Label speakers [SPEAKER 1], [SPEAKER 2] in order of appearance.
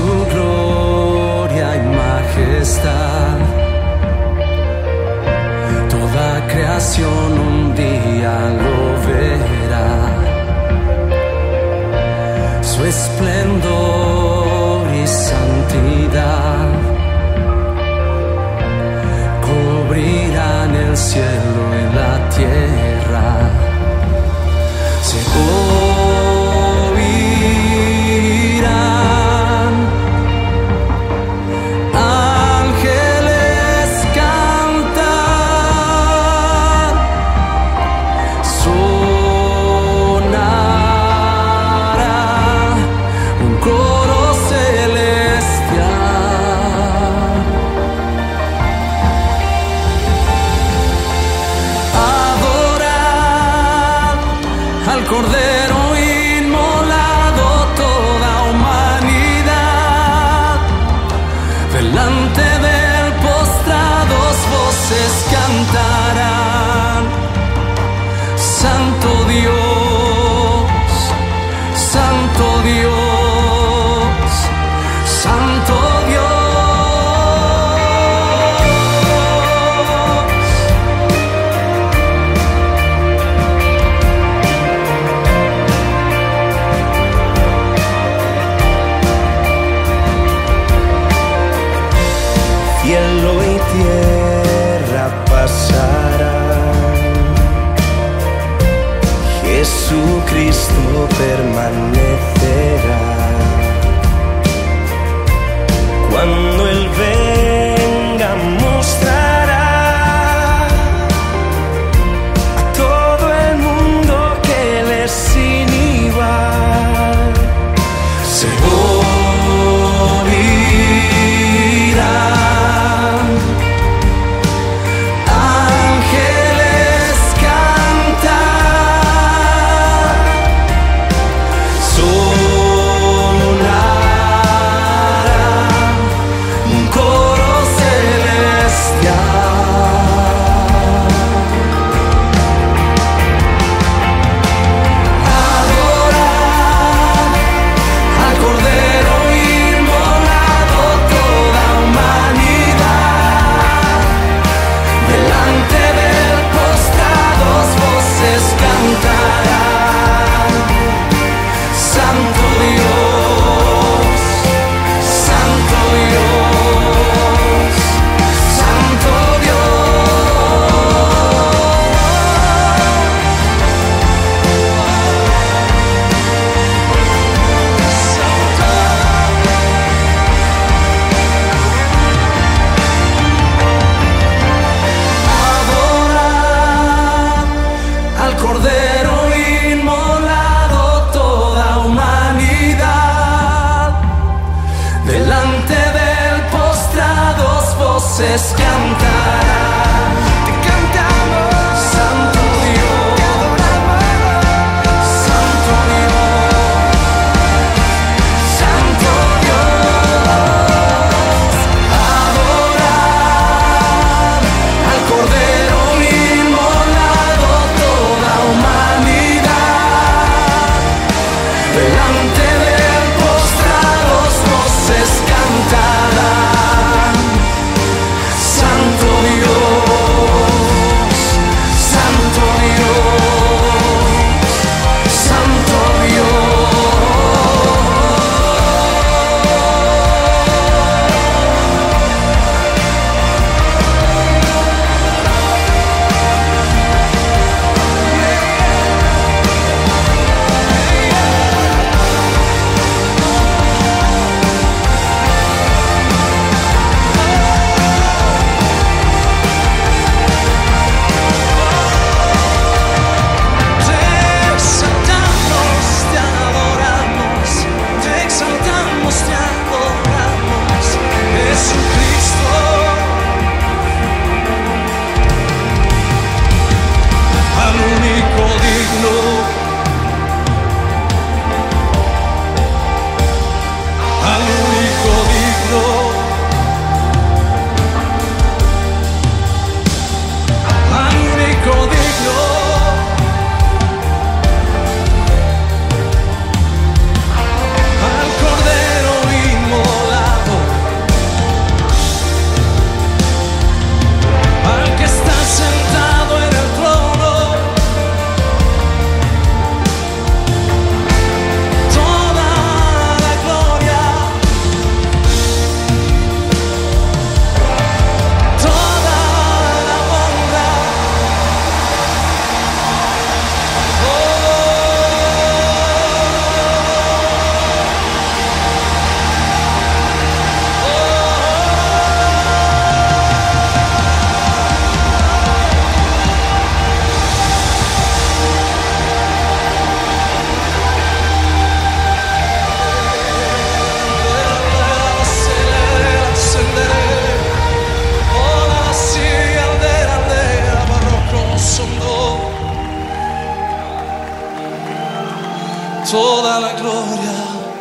[SPEAKER 1] gloria y majestad. Toda creación un día lo verá. Su esplendor y santidad cubrirán el cielo y la tierra. Se oirán ángeles cantar, sonará un coro celestial. Adorad al Cordero inmolado, toda humanidad. Delante del postrados voces cantarán: Santo Dios, Santo Dios, Santo Dios.
[SPEAKER 2] Cielo y tierra pasarán, Jesucristo permanecerá. Cuando Él venga mostrará a todo el mundo que Él es sin igual.
[SPEAKER 1] Se oirán ángeles cantar, sonará un coro celestial. Adorad al Cordero inmolado, toda humanidad. Delante del postrados voces cantarán: Santo Dios, Santo Dios, Santo Adorad al Cordero inmolado, toda humanidad. Delante del postrados voces cantarán. Te cantamos, Santo Dios, Santo Dios, Santo Dios. Adorad al Cordero inmolado, toda humanidad. Delante del postrados voces cantarán: toda la gloria.